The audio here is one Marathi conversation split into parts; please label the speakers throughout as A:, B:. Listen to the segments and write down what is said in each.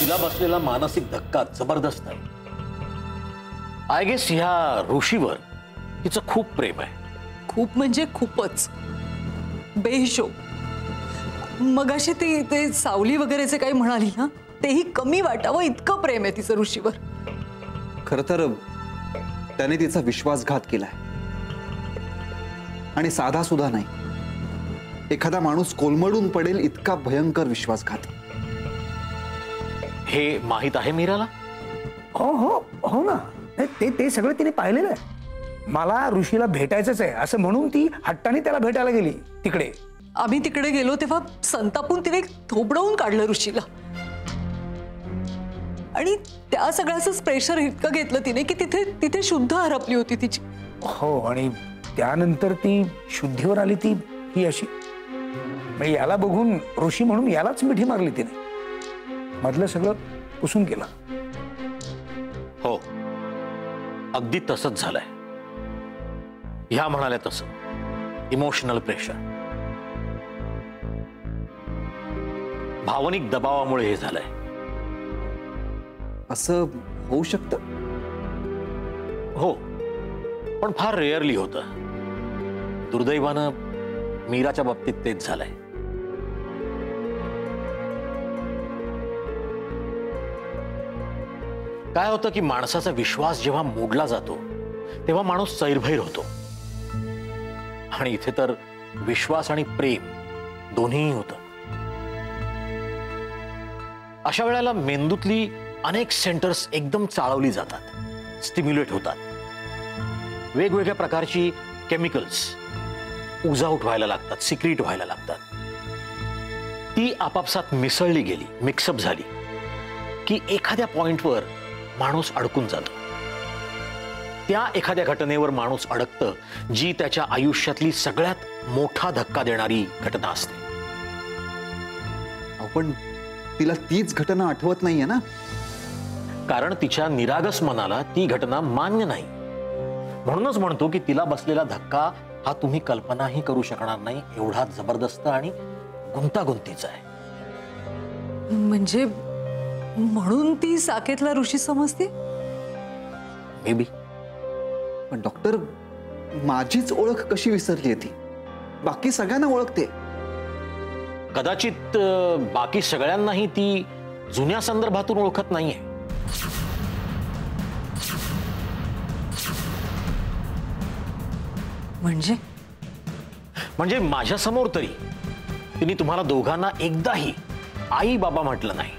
A: तिला बसलेला मानसिक धक्का जबरदस्त आहे. आय गेस ह्या ऋषीवर तिचं खूप प्रेम आहे.
B: खूप म्हणजे खूपच बेहिशोब. मगाशी ते सावली वगैरेचे काही म्हणाली ना, तेही कमी वाटावं इतकं प्रेम आहे तिचं ऋषीवर.
C: खरं तर त्याने तिचा विश्वासघात केलाय आणि साधा सुद्धा नाही. एखादा माणूस कोलमडून पडेल इतका भयंकर विश्वासघात.
A: हे माहित आहे मीराला?
D: हो हो हो ना, ते सगळं तिने पाहिलेलं आहे. मला ऋषीला भेटायचंच आहे असं म्हणून ती हट्टाने त्याला भेटायला गेली तिकडे.
B: आम्ही तिकडे गेलो तेव्हा संतापून तिने थोबडवून काढलं ऋषीला. आणि त्या सगळ्याच प्रेशर इतकं घेतलं तिने की तिथे शुद्ध हरपली होती तिची.
D: हो, आणि त्यानंतर ती शुद्धीवर आली ती ही अशी. म्हणजे याला बघून ऋषी म्हणून यालाच मिठी मारली तिने. मधलं सगळं पुसून केलं.
A: हो, अगदी तसंच झालंय. ह्या म्हणाल्या तसं इमोशनल प्रेशर, भावनिक दबावामुळे हे झालंय.
C: असं होऊ शकतं?
A: हो, पण फार रेअरली होतं. दुर्दैवानं मीराच्या बाबतीत तेच झालंय. काय होतं की माणसाचा विश्वास जेव्हा मोडला जातो तेव्हा माणूस सैरभैर होतो. आणि इथे तर विश्वास आणि प्रेम दोन्हीही होतं. अशा वेळेला मेंदूतली अनेक सेंटर्स एकदम चाळवली जातात, स्टिम्युलेट होतात. वेगवेगळ्या प्रकारची केमिकल्स उजाऊट व्हायला लागतात, सिक्रीट व्हायला लागतात. ती आपापसात मिसळली गेली, मिक्सअप झाली की एखाद्या पॉइंटवर माणूस अडकून जातो. त्या एखाद्या घटनेवर माणूस अडकतं जी त्याच्या आयुष्यातली सगळ्यात मोठा धक्का देणारी घटना असते.
C: पण तिला तीच घटना आठवत नाहीये ना,
A: कारण तिच्या निरागस मनाला ती घटना मान्य नाही. म्हणूनच म्हणतो की तिला बसलेला धक्का हा तुम्ही कल्पनाही करू शकणार नाही, एवढा जबरदस्त आणि गुंतागुंतीचा आहे.
B: म्हणजे म्हणून ती साकेतला ऋषी समजते?
A: May be.
C: पण डॉक्टर, माझीच ओळख कशी विसरली ती? बाकी सगळ्यांना ओळखते.
A: कदाचित बाकी सगळ्यांनाही ती जुन्या संदर्भातून ओळखत नाहीये. म्हणजे माझ्या समोर तरी तिने तुम्हाला दोघांना एकदाही आई बाबा म्हटलं नाही.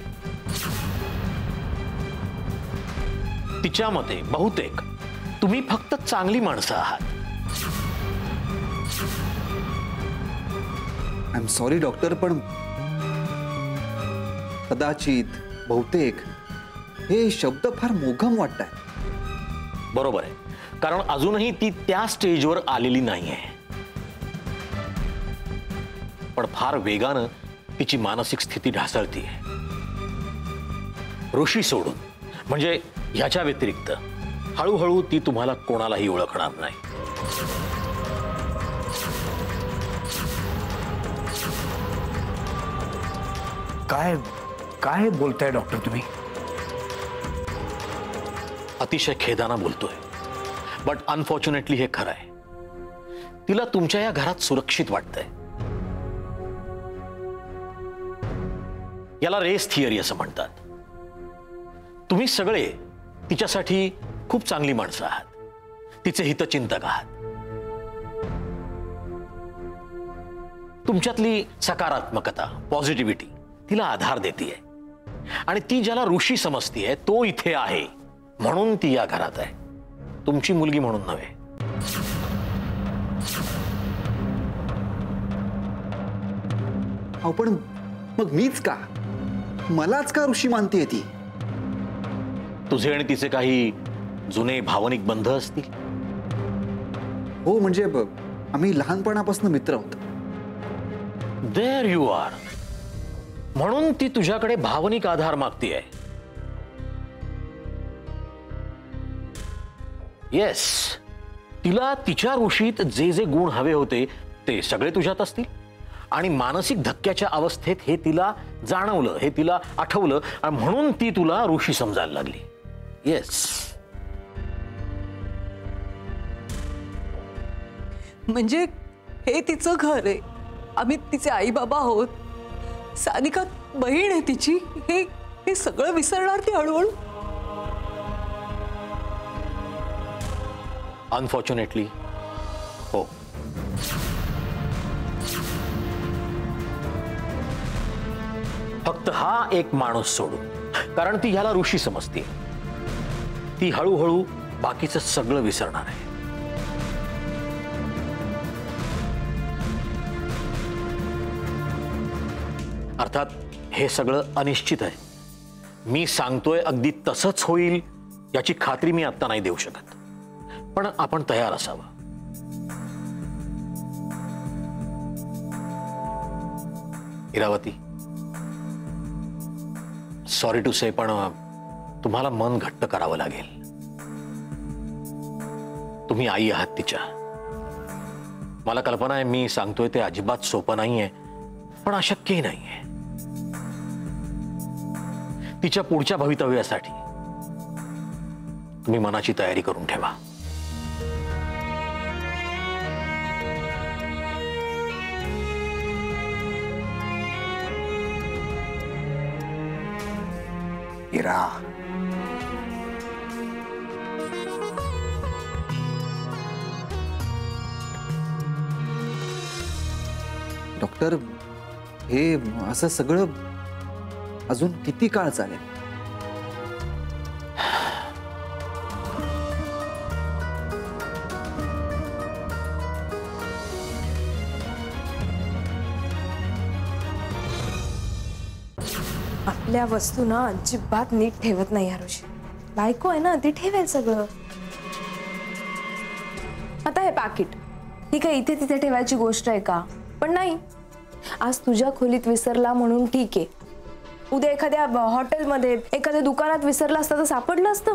A: तिच्या मते बहुतेक तुम्ही फक्त चांगली माणसं आहात.
C: आय एम सॉरी डॉक्टर, पण कदाचित, बहुतेक हे शब्द फार मोघम वाटतात.
A: बरोबर आहे, कारण अजूनही ती त्या स्टेजवर आलेली नाहीये. पण फार वेगानं तिची मानसिक स्थिती ढासळतीये. ऋषी सोडून, म्हणजे ह्याच्या व्यतिरिक्त हळूहळू ती तुम्हाला कोणालाही ओळखणार नाही.
D: काय काय बोलताय डॉक्टर तुम्ही?
A: अतिशय खेदानं बोलतोय, बट अनफॉर्च्युनेटली हे खरं आहे. तिला तुमच्या या घरात सुरक्षित वाटतंय. याला रेस थिअरी असं म्हणतात. तुम्ही सगळे तिच्यासाठी खूप चांगली माणसं आहात, तिचे हितचिंतक आहात. तुमच्यातली सकारात्मकता, पॉझिटिव्हिटी तिला आधार देतीये. आणि ती ज्याला ऋषी समजतीये तो इथे आहे म्हणून ती या घरात आहे, तुमची मुलगी म्हणून नव्हे.
C: पण मग मीच का, मलाच का ऋषी मानतेय ती?
A: तुझे आणि तिचे काही जुने भावनिक बंध असतील.
C: हो, म्हणजे आम्ही लहानपणापासून मित्र आहोत.
A: There you are. म्हणून ती तुझ्याकडे भावनिक आधार मागतीये. येस, तिला तिच्या ऋषीत जे जे गुण हवे होते ते सगळे तुझ्यात असतील आणि मानसिक धक्क्याच्या अवस्थेत हे तिला जाणवलं, हे तिला आठवलं आणि म्हणून ती तुला ऋषी समजायला लागली. येस.
B: म्हणजे हे तिचं घर आहे, आम्ही तिचे आई बाबा आहोत, सानिका बहीण आहे तिची, हे हे सगळं विसरणार ती हळूहळू.
A: अनफॉर्च्युनेटली हो. फक्त हा एक माणूस सोडून, कारण ती ह्याला ऋषी समजते, ती हळूहळू बाकीचं सगळं विसरणार आहे. अर्थात हे सगळं अनिश्चित आहे. मी सांगतोय अगदी तसंच होईल याची खात्री मी आता नाही देऊ शकत, पण आपण तयार असावं. इरावती, सॉरी टू से, पण तुम्हाला मन घट्ट करावं लागेल. तुम्ही आई आहात तिच्या. मला कल्पना आहे मी सांगतोय ते अजिबात सोपं नाहीये, पण अशक्यही नाहीये. तिच्या पुढच्या भवितव्यासाठी तुम्ही मनाची तयारी करून ठेवा.
D: इरा,
C: डॉक्टर, हे असं सगळं अजून किती काळ चालेल?
E: आपल्या वस्तू ना अजिबात नीट ठेवत नाही ऋषी. बायको आहे ना, ती ठेवेल सगळं. आता हे पाकिट, ही काय इथे तिथे ठेवायची गोष्ट आहे का? पण नाही, आज तुझ्या खोलीत विसरला म्हणून ठीक आहे. उद्या एखाद्या हॉटेलमध्ये, एखाद्या दुकानात विसरला असता तर सापडलं असतं.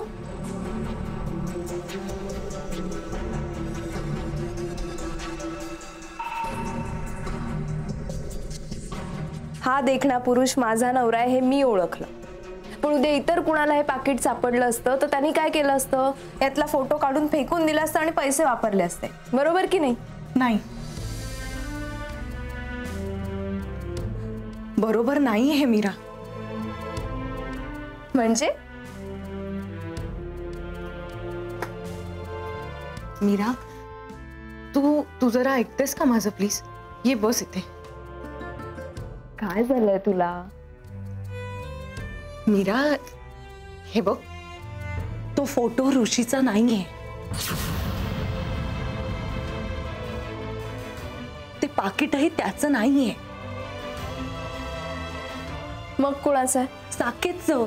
E: हा देखणा पुरुष माझा नवरा आहे हे मी ओळखलं, पण उद्या इतर कुणाला हे पाकिट सापडलं असतं तर त्यांनी काय केलं असतं? यातला फोटो काढून फेकून दिला असता आणि पैसे वापरले असते. बरोबर की नाही?
F: नाही, बरोबर नाही हे मीरा.
E: म्हणजे
F: मीरा, तू जरा ऐकतेस का माझं? प्लीज ये, बस इथे.
E: काय झालंय तुला?
F: मीरा, हे बघ, तो फोटो ऋषीचा नाहीये. ते पाकिटही त्याचं नाहीये.
E: मग कोणाचं आहे?
F: साकेतचं.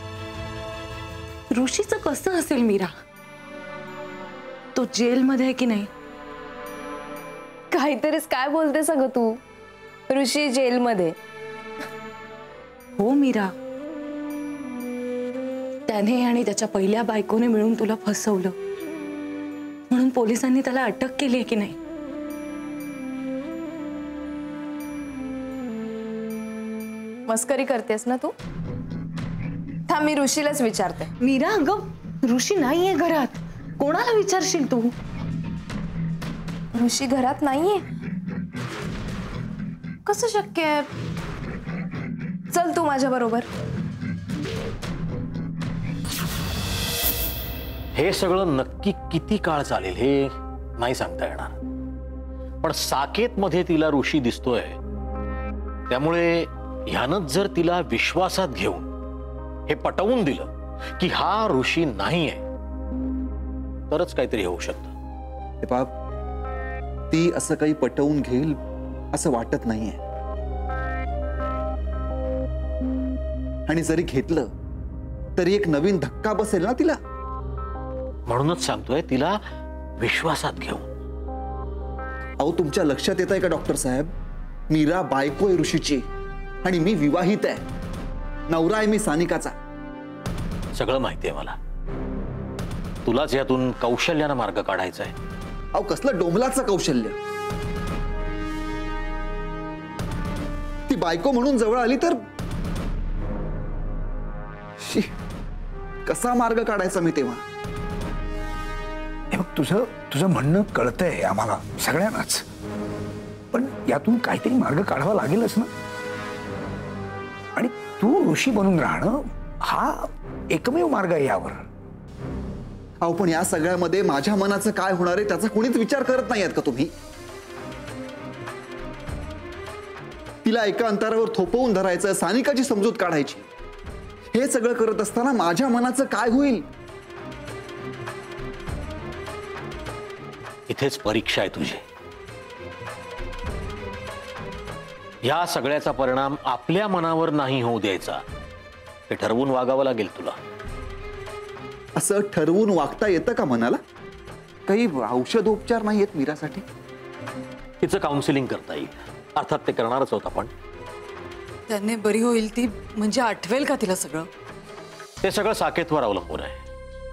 F: ऋषीचं कसं असेल मीरा? तो जेलमध्ये आहे की नाही?
E: काहीतरीच काय बोलते सगळं तू? ऋषी जेलमध्ये?
F: हो मीरा, त्याने आणि त्याच्या पहिल्या बायकोने मिळून तुला फसवलं म्हणून पोलिसांनी त्याला अटक केली आहे की नाही?
E: मस्करी करतेस ना तू? थांब, मी ऋषीलाच विचारते.
F: मीरा, अगं ऋषी नाहीये घरात. कोणाला विचारशील तू?
E: ऋषी घरात नाहीये? कसं शक्य आहे? चल तू माझ्या बरोबर.
A: हे सगळं नक्की किती काळ चालेल हे नाही सांगता येणार, पण साकेत मध्ये तिला ऋषी दिसतोय, त्यामुळे ह्यानंच जर तिला विश्वासात घेऊन हे पटवून दिलं की हा ऋषी नाहीये, तरच काहीतरी होऊ शकतं.
C: हे बाप, ती असं काही पटवून घेईल असं वाटत नाहीये. आणि जरी घेतलं तरी एक नवीन धक्का बसेल ना तिला.
A: म्हणूनच सांगतोय तिला विश्वासात घेऊन.
C: अहो, तुमच्या लक्षात येत आहे का डॉक्टर साहेब? मीरा बायको आहे ऋषीची आणि मी विवाहित आहे. नवरा आहे मी सानिकाचा.
A: सगळं माहिती आहे मला. तुलाच यातून कौशल्यानं मार्ग काढायचा आहे.
C: अहो, कसलं डोंबलाचं कौशल्य? ती बायको म्हणून जवळ आली तर शी, कसा मार्ग काढायचा मी तेव्हा?
D: हे बघ, तुझं तुझं म्हणणं कळतंय आम्हाला सगळ्यांनाच, पण यातून काहीतरी मार्ग काढावा लागेलच ना. आणि तू ऋषी बनून राहणं हा एकमेव मार्ग आहे यावर.
C: अहो पण या सगळ्यामध्ये माझ्या मनाचं काय होणार आहे त्याचा कोणीच विचार करत नाही आहेत का तुम्ही? तिला एका अंतरावर थोपवून धरायचं, सानिकाची समजूत काढायची, हे सगळं करत असताना माझ्या मनाचं काय होईल?
A: इथेच परीक्षा आहे तुझी. या सगळ्याचा परिणाम आपल्या मनावर नाही होऊ द्यायचा, हे ठरवून वागावं लागेल तुला.
C: असं ठरवून वागता येतं का मनाला? काही औषधोपचार नाही आहेत मीरासाठी?
A: तिचं काउन्सिलिंग करता येईल, अर्थात ते करणारच होत आपण.
B: त्याने बरी होईल ती, म्हणजे आठवेल का तिला सगळं?
A: ते सगळं साकेतवर अवलंबून आहे.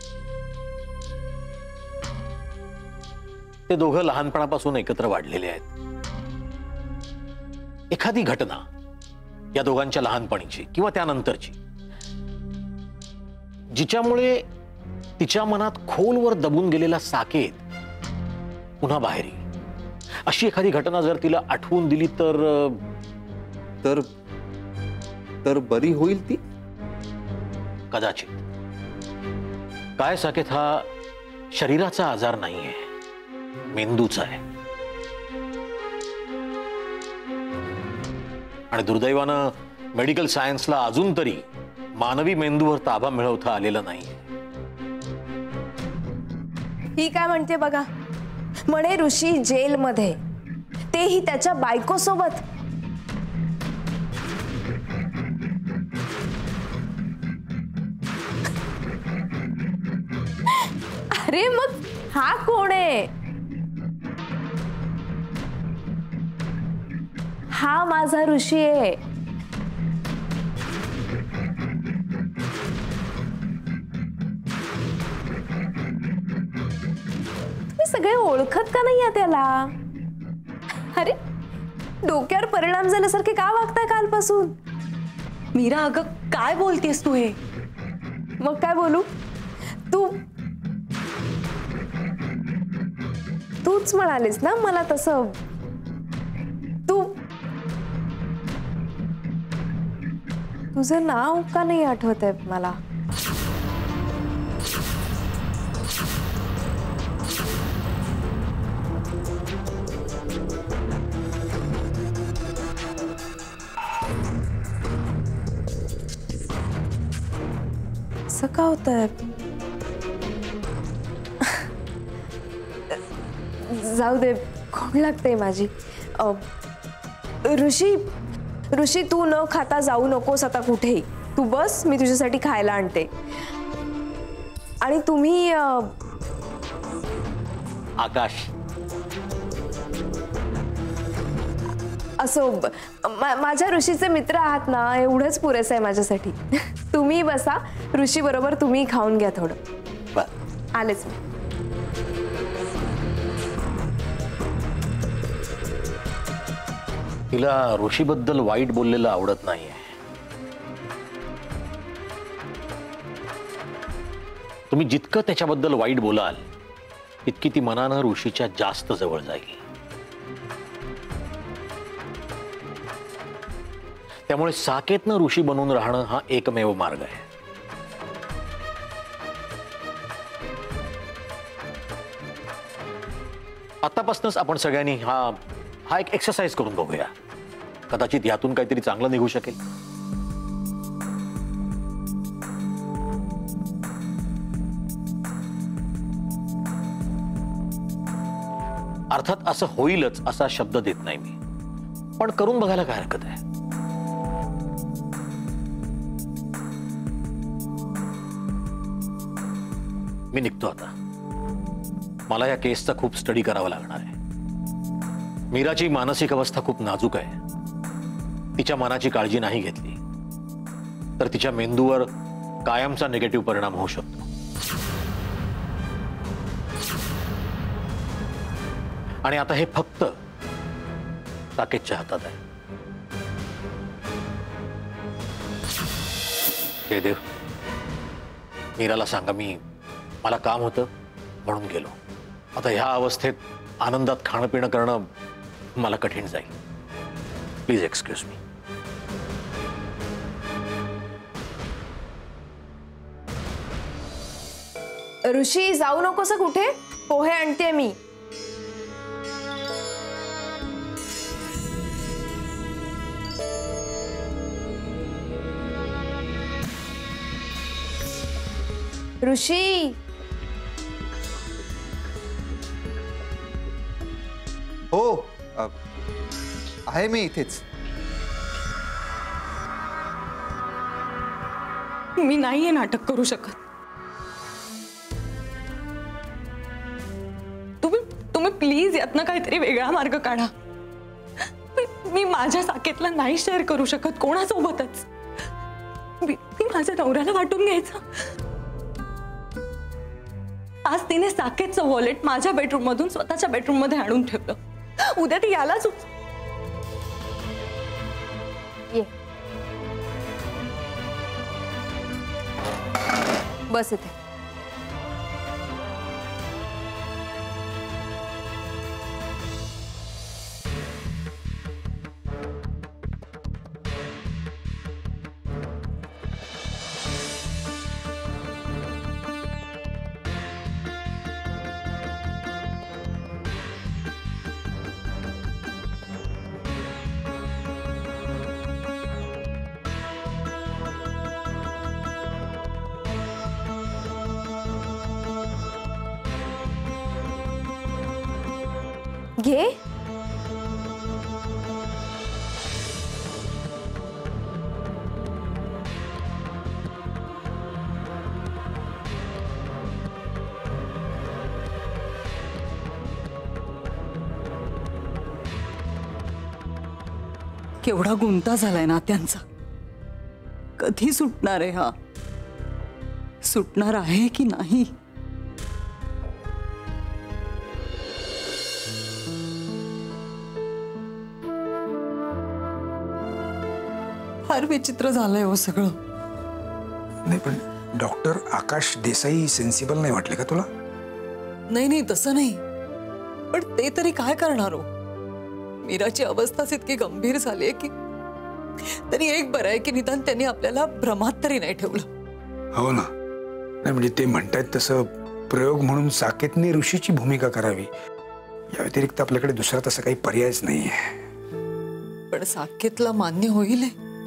A: ते दोघं लहानपणापासून एकत्र वाढलेले आहेत. एखादी घटना या दोघांच्या लहानपणीची किंवा त्यानंतरची, जिच्यामुळे तिच्या मनात खोलवर दबून गेलेला साकेत पुन्हा बाहेर येईल, अशी एखादी घटना जर तिला आठवून दिली तर
C: तर तर बरी होईल ती?
A: कदाचित. काय साकेत, हा शरीराचा आजार नाहीये, मेंदूचा आहे. आणि दुर्दैवानं मेडिकल सायन्सला अजून तरी मानवी मेंदूवर ताबा मिळवता आलेला नाहीये.
E: ही काय म्हणते बघा, म्हणे ऋषी जेलमध्ये, तेही त्याच्या बायकोसोबत. अरे मग हा कोण आहे? हा माझा ऋषी आहे. तुम्ही सगळे ओळखत का नाही त्याला? अरे डोक्यावर परिणाम झाल्यासारखे का वागताय कालपासून?
F: मीरा, अगं काय बोलतेस तू हे?
E: मग काय बोलू? तूच म्हणालीस ना मला तसं. तुझं नाव का नाही आठवत आहे मला? असं का होतंय? जाऊ दे, खोड लागते माझी. ऋषी तू न खाता जाऊ नकोस आता कुठेही. तू बस, मी तुझ्यासाठी खायला आणते. आणि तुम्ही
A: आकाश,
E: असो माझ्या ऋषीचे मित्र आहात ना, एवढंच पुरेसं आहे माझ्यासाठी. तुम्ही बसा, ऋषी बरोबर तुम्ही खाऊन घ्या थोडं. आलेच मी.
A: तिला ऋषीबद्दल वाईट बोललेलं आवडत नाहीये. तुम्ही जितकं त्याच्याबद्दल वाईट बोलाल तितकी ती मनानं ऋषीच्या जास्त जवळ जाईल. त्यामुळे साकेतनं ऋषी बनून राहणं हा एकमेव मार्ग आहे. आतापासूनच आपण सगळ्यांनी हा एक एक्सरसाइज करून बघूया. कदाचित यातून काहीतरी चांगलं निघू शकेल. अर्थात असं होईलच असा शब्द देत नाही मी, पण करून बघायला काय हरकत आहे. मी निघतो आता. मला या केसचा खूप स्टडी करावा लागणार आहे. मीराची मानसिक अवस्था खूप नाजूक आहे. तिच्या मनाची काळजी नाही घेतली तर तिच्या मेंदूवर कायमचा निगेटिव्ह परिणाम होऊ शकतो. आणि आता हे फक्त साकेतच्या हातात आहे. जयदेव, मीराला सांगा मला काम होतं म्हणून गेलो. आता ह्या अवस्थेत आनंदात खाणं पिणं करणं मला कठीण जाईल. Please excuse me.
E: ऋषी, जाऊ नकोस कुठे. पोहे आणते मी. ऋषी,
C: हो आहे मी इथेच.
F: मी नाही हे नाटक करू शकत. तुम्ही प्लीज यातनं काहीतरी वेगळा मार्ग काढा. मी माझ्या साकेतला नाही शेअर करू शकत कोणासोबतच. मी माझ्या नवऱ्याला वाटून घ्यायचं. आज तिने साकेतचं वॉलेट माझ्या बेडरूम मधून स्वतःच्या बेडरूम मध्ये आणून ठेवलं. उद्या ती यालाच
E: ये बस इथे. घे.
B: केवढा गुंता झालाय नात्यांचा. कधी सुटणार आहे हा? सुटणार आहे की नाही? फार विचित्र झालंय हो सगळं.
D: नाही पण डॉक्टर आकाश देसाई सेन्सिबल नाही वाटले का तुला?
B: नाही तसं नाही, पण ते तरी काय करणार हो. मीराची अवस्थाच इतकी गंभीर झाली की तरी एक बरं आहे की निदान त्यांनी आपल्याला भ्रमात तरी नाही ठेवलं.
D: हो ना. नाही म्हणजे ते म्हणतायत तसं प्रयोग म्हणून साकेतने ऋषीची भूमिका करावी. या व्यतिरिक्त आपल्याकडे दुसरा तसा काही पर्यायच नाहीये.
B: पण साकेतला मान्य होईल?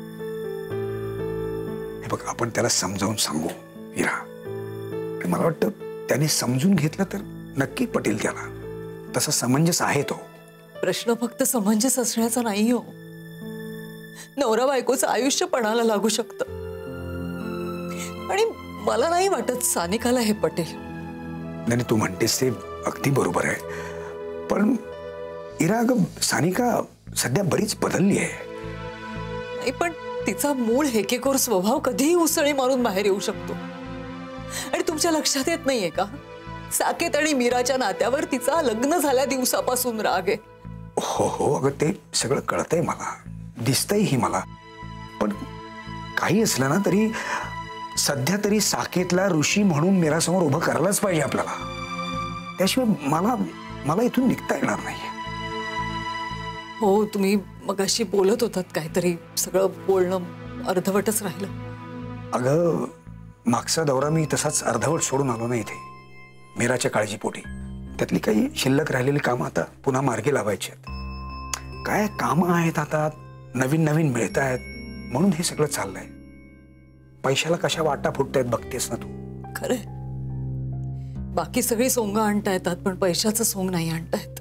D: बघ, आपण त्याला समजावून सांगू मीरा. आणि मला वाटतं त्याने समजून घेतलं तर नक्की पटेल त्याला. तसा समंजस आहे तो.
B: प्रश्न फक्त समंजस असण्याचा नाही हो. नवरा बायकोचं आयुष्य पणाला लागू शकतं. आणि मला नाही वाटत सानिकाला हे पटेल.
D: नाही, तू म्हणतेस ते अगदी बरोबर आहे. पण इरा, अगं सानिका सध्या बरीच बदलली आहे.
B: नाही, पण तिचा मूळ हेकेखोर स्वभाव कधीही उसळी मारून बाहेर येऊ शकतो. आणि तुमच्या लक्षात येत नाहीये का, साकेत आणि मीराच्या नात्यावर तिचा लग्न झाल्या दिवसापासून राग आहे.
D: हो, अगं ते सगळं कळतंय मला, दिसतंयही मला. पण काही असलं ना तरी सध्या तरी साकेतला ऋषी म्हणून मीरासमोर उभं करायलाच पाहिजे आपल्याला. त्याशिवाय मला इथून निघता येणार नाही.
B: हो, तुम्ही मगाशी बोलत होतात काहीतरी, सगळं बोलणं अर्धवटच राहिलं.
D: अगं, मागचा दौरा मी तसाच अर्धवट सोडून आलो नाही इथे, मीराच्या काळजीपोटी. त्यातली काही शिल्लक राहिलेली कामं आता पुन्हा मार्गी लावायची आहेत. काय कामं आहेत आता, नवीन मिळत आहेत म्हणून हे सगळं चाललंय. पैशाला कशा वाटा फुटतायत बघतेस ना तू.
B: खरंय, बाकी सगळी सोंग आणता येतात पण पैशाचं सोंग नाही आणता येत.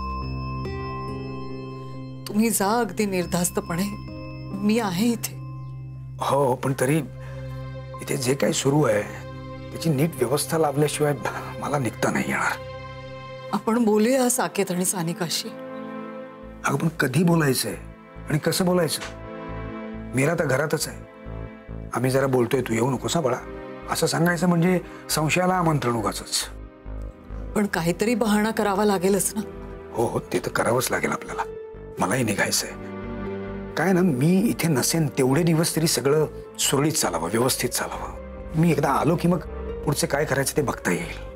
B: तुम्ही जा अगदी निर्धास्तपणे, मी आहे इथे.
D: हो, पण तरी इथे जे काही सुरू आहे त्याची नीट व्यवस्था लावल्याशिवाय मला निघता नाही येणार.
B: आपण बोलूया साकेत आणि सानिकाशी.
D: अगं, पण कधी बोलायचंय आणि कसं बोलायचं? मीरा तर घरातच आहे. आम्ही जरा बोलतोय, तू येऊ नकोस ना बाळा, असं सांगायचं म्हणजे संशयाला आमंत्रण उगाचच.
B: पण काहीतरी बहाणा करावा लागेलच ना.
D: हो, ते तर करावंच लागेल आपल्याला. मलाही निघायचंय. काय ना, मी इथे नसेन तेवढे दिवस तरी सगळं सुरळीत चालावं, व्यवस्थित चालावं. मी एकदा आलो की मग पुढचं काय करायचं ते बघता येईल.